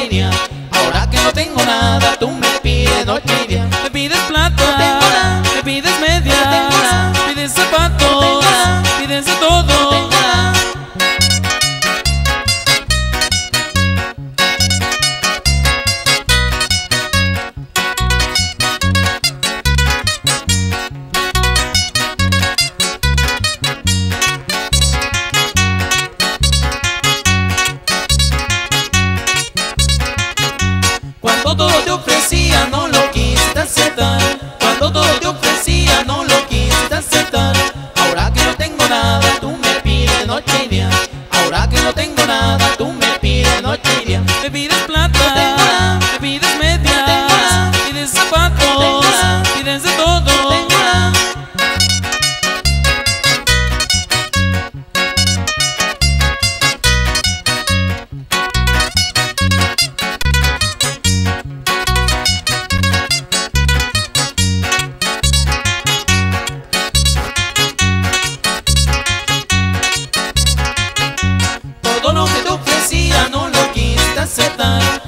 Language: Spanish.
y día. Ahora que no tengo nada, tú me pides noche y día. Me pides plata, No tengo nada, me pides no tengo medias, nada, pides zapatos, no tengo nada, pides de no todo. tengo nada. Cuando todo te ofrecía no lo quisiste aceptar. Cuando todo te ofrecía no lo quisiste aceptar. Ahora que no tengo nada, tú me pides noche y día. Ahora que no tengo nada, tú me pides noche y día. Me pides plata, No tengo nada, me pides no tengo medias, nada, pides no tengo zapatos, nada, pides de no todo. tengo nada. Todo lo que te ofrecía no lo quisiste aceptar.